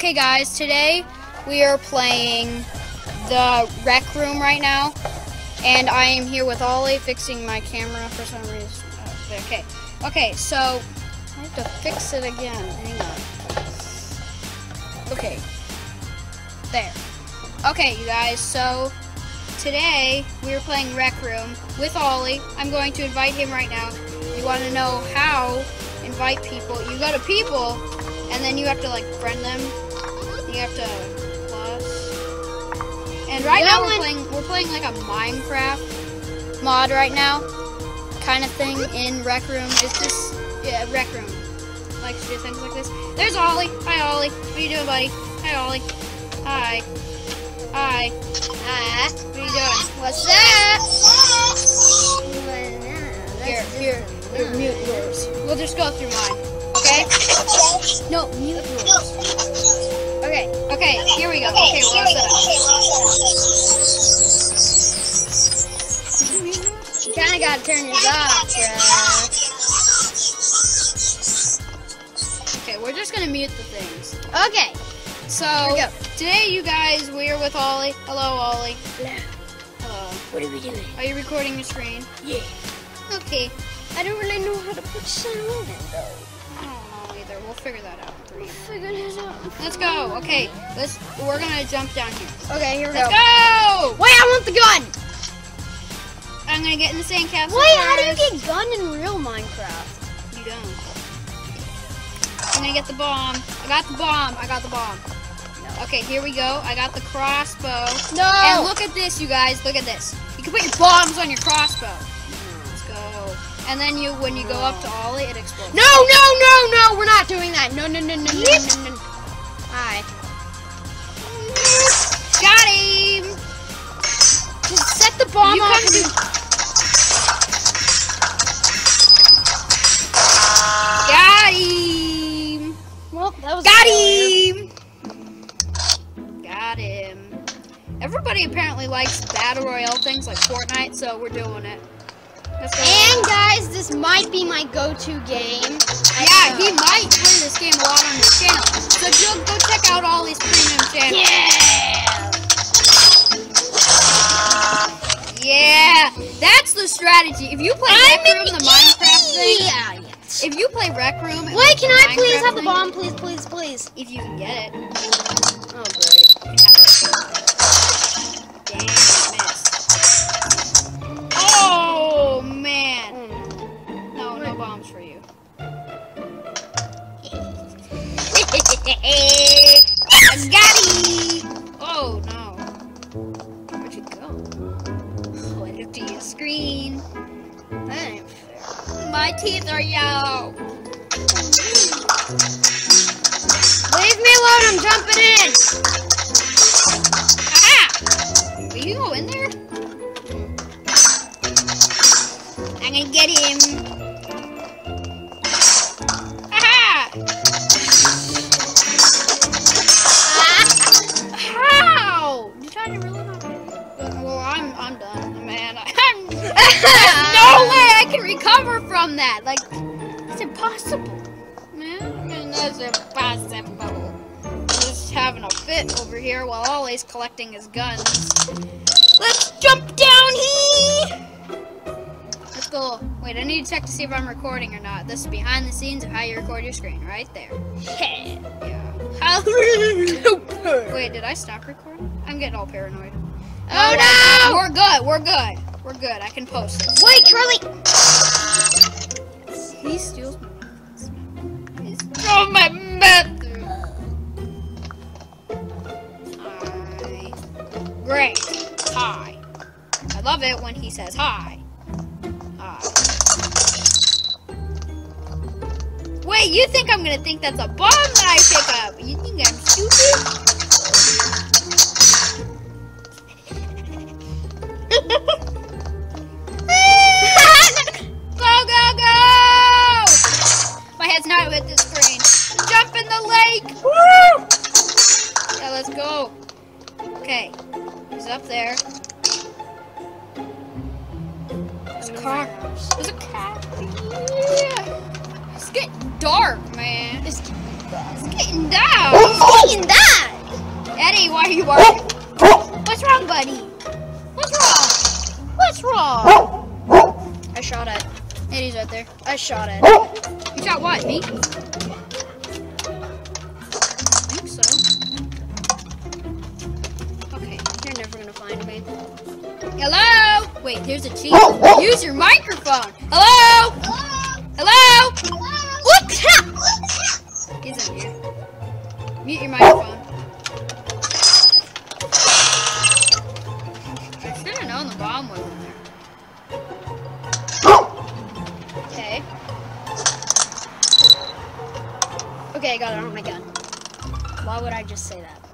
Okay guys, today we are playing the Rec Room right now, and I am here with Ollie fixing my camera for some reason. Okay, so I have to fix it again. Hang on. Okay, there. Okay, you guys, so today we are playing Rec Room with Ollie. I'm going to invite him right now. You want to know how? Invite people. You go to people, and then you have to like friend them. You have to plus. And right now we're playing like a Minecraft mod right now, kind of thing in Rec Room. It's just Rec Room likes to do things like this. There's Ollie. Hi Ollie. What are you doing, buddy? Hi Ollie. Hi. Hi. Hi. What are you doing? What's that? Here. Mute yours. We'll just go through mine. Okay? No, mute yours. Okay, here we go. Okay, we're all set up. You kinda gotta turn yours off, bro. Okay, we're just gonna mute the things. Okay, so today, you guys, we're with Ollie. Hello, Ollie. Hello. What are we doing? Are you recording your screen? Yeah. Okay. I don't really know how to put sound in it, though. I don't know either. We'll figure that out. We'll figure it out. Let's go. Okay, we're gonna jump down here. Okay, here we Let's go. Go! Wait, I want the gun! I'm gonna get in the sandcastle. Wait, how do you get gun in real Minecraft? You don't. I'm gonna get the bomb. I got the bomb. No. Okay, here we go. I got the crossbow. No! And look at this, you guys. Look at this. You can put your bombs on your crossbow. Let's go. And then when you go up to Ollie, it explodes. No! We're not doing that. No. Hi. Got him! Just set the bomb off. Got him! Well, that was Got him. Everybody apparently likes Battle Royale things like Fortnite, so we're doing it. And guys, this might be my go-to game. Yeah, he might play this game a lot on his channel. So go check out Ollie's premium channel. Yeah, that's the strategy. If you play Rec Room, the Minecraft thing. If you play Rec Room. Wait, can I please have the bomb, please? If you can get it. Oh, great. Dang, I missed. Oh, man. No bombs for you. I got him. Oh, no. Where'd you go? Oh, I looked at your screen. That ain't fair. My teeth are yellow. Leave me alone, I'm jumping in. Ah! Will you go in there? I'm gonna get him. Aha! How? You trying to really not? Well, I'm done, man. There's no way I can recover from that. Like, it's impossible, man. That's impossible. I'm just having a fit over here while Ollie's collecting his guns. Let's jump down here. Let's go. Wait, I need to check to see if I'm recording or not. This is behind the scenes of how you record your screen, right there. Yeah. Wait, did I stop recording? I'm getting all paranoid. Oh no! We're good. I can post it. Wait, Charlie! He steals my method. He stole my method. Hi. Great. Hi. I love it when he says hi. Hi. Wait, you think I'm gonna think that's a bomb that I pick up? You think I'm stupid? Go! My head's not with the screen. Jump in the lake! Woo! Yeah, let's go. Okay, he's up there. There's a car. There's a cat. Yeah. It's getting dark, man. He's getting down. He's getting that. Eddie, why are you barking? What's wrong, buddy? What's wrong? What's wrong? I shot at. Eddie's right there. I shot at. You shot what? Me? I think so. Okay, you're never gonna find me. Hello? Wait, there's a cheat. Use your microphone. Hello? Hello? What's up? He's in here. Mute your microphone. I should have known the bomb was in there. Okay. Okay, I got it on my gun. Why would I just say that?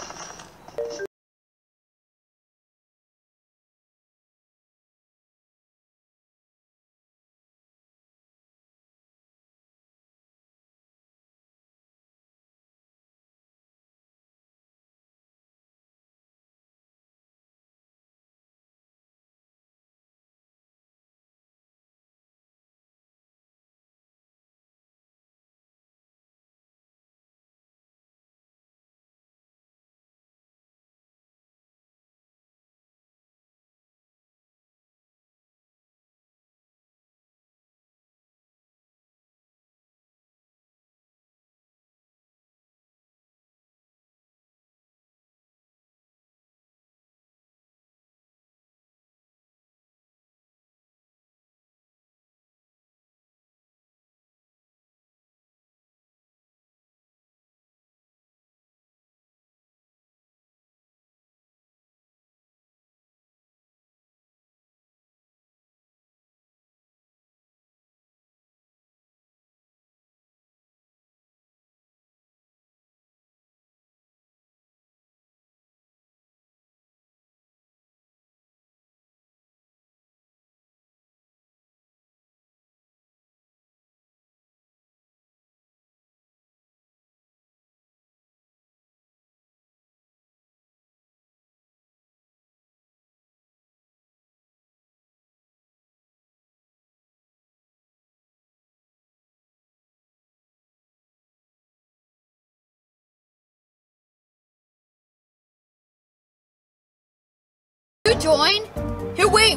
You join? Here, wait,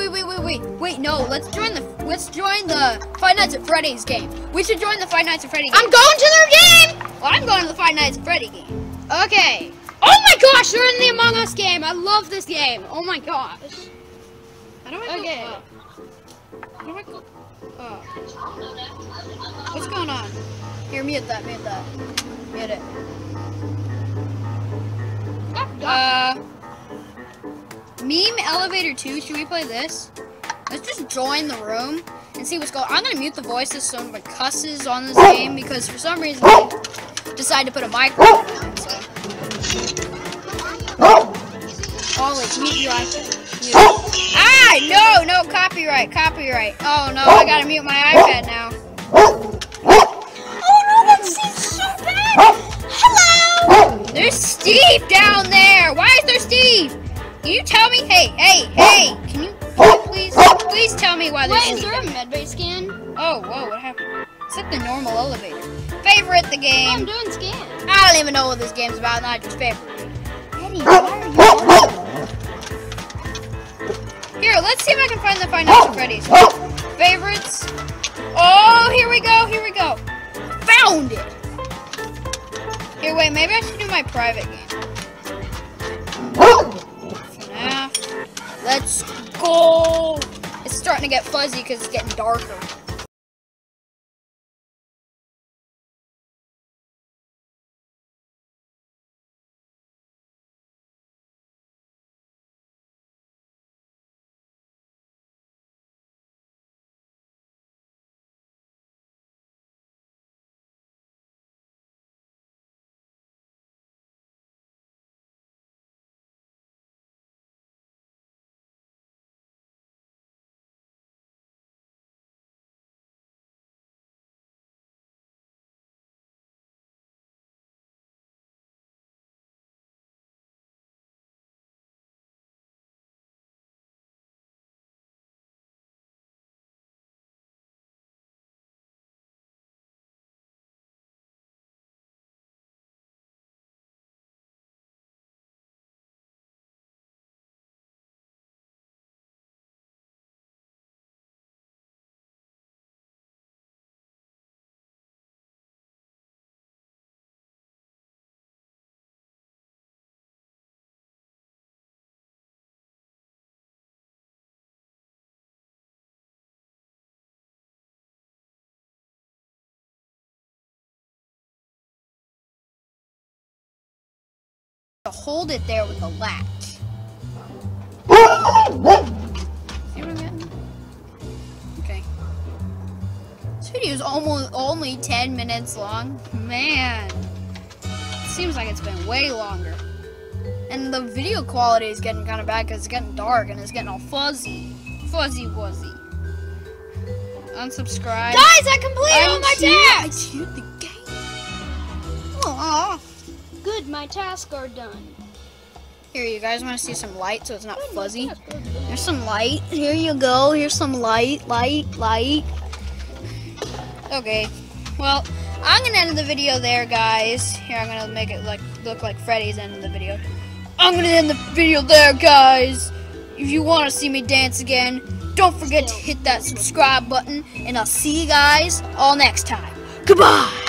no, let's join the Five Nights at Freddy's game. We should join the Five Nights at Freddy's game. I'm going to their game. Well, I'm going to the Five Nights at Freddy game. Okay. Oh my gosh, they're in the Among Us game. I love this game. Oh my gosh. How do I Okay. go up? How do I go up? What's going on? Here, mute that. Mute it. Meme Elevator 2, should we play this? Let's just join the room and see what's going on. I'm gonna mute the voices so nobody cusses on this game because for some reason they decide to put a microphone on it, so. Ollie, mute your iPad. Mute it. Ah, no, copyright. Oh no, I gotta mute my iPad now. Oh no, that seems so bad. Hello. There's Steve down there. Why is there Steve? Can you tell me? Hey, can you please tell me why there's Wait, is Steve there a down medbay scan? Oh, whoa, what happened? It's like the normal elevator. Favorite the Oh, game. I'm doing scan. I don't even know what this game's about, and I just favorite it. Eddie, why are you Here, let's see if I can find the Five Nights at Freddy's. Favorites. Oh, here we go. Found it. Here, wait, maybe I should do my private game. FNAF. Let's go. It's starting to get fuzzy because it's getting darker. to hold it there with a latch. See what I'm getting? Okay. This video is only 10 minutes long. Man, it seems like it's been way longer. And the video quality is getting kind of bad because it's getting dark and it's getting all fuzzy. Fuzzy wuzzy. Unsubscribe. Guys, I completed all my tasks! I cheated the game. Aww. Good, my tasks are done. Here, you guys want to see some light so it's not fuzzy? There's some light. Here you go. Here's some light. Okay. Well, I'm going to end the video there, guys. Here, I'm going to make it look like Freddy's ending the video. I'm going to end the video there, guys. If you want to see me dance again, don't forget to hit that subscribe button. And I'll see you guys all next time. Goodbye.